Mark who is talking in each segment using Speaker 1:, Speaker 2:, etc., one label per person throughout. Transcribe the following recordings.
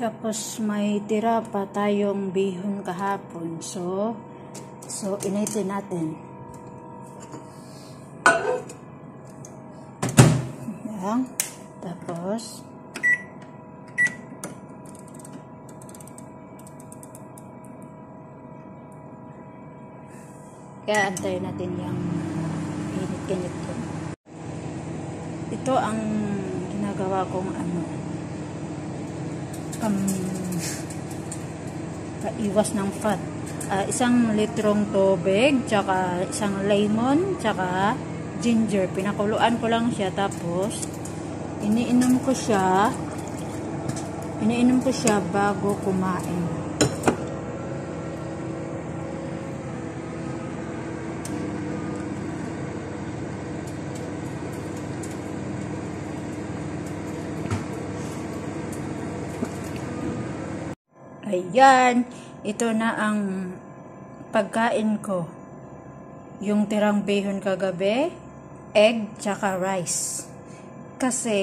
Speaker 1: Tapos may tira pa tayong bihon kahapon. So initin natin. Yan. Tapos kaya antayin natin yung init-init ko. Ito ang ginagawa kong paiwas ng fat. 1 litrong tubig, tsaka 1 lemon, tsaka ginger. Pinakuluan ko lang siya, tapos iniinom ko siya bago kumain. Ayan, ito na ang pagkain ko. Yung tirang bihon kagabi, egg, tsaka rice. Kasi,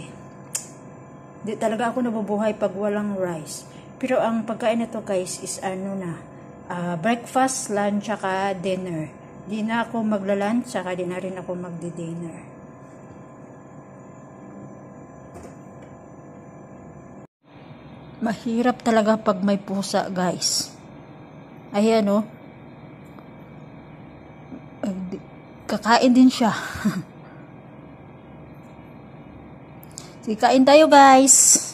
Speaker 1: di talaga ako nabubuhay pag walang rice. Pero ang pagkain nito guys is breakfast, lunch, tsaka dinner. Di na ako magla-lunch, tsaka di na rin ako magdi-dinner. Mahirap talaga pag may pusa, guys. Ayan, oh. Kakain din siya. Sige, kain tayo, guys.